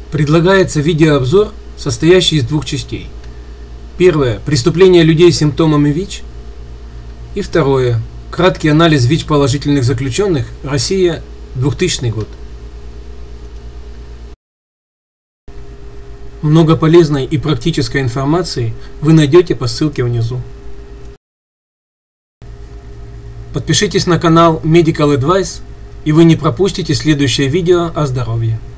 Предлагается видеообзор, состоящий из двух частей. Первое – преступление людей с симптомами ВИЧ. И второе – краткий анализ ВИЧ-положительных заключенных, Россия, 2000 год. Много полезной и практической информации вы найдете по ссылке внизу. Подпишитесь на канал Medical Advice, и вы не пропустите следующее видео о здоровье.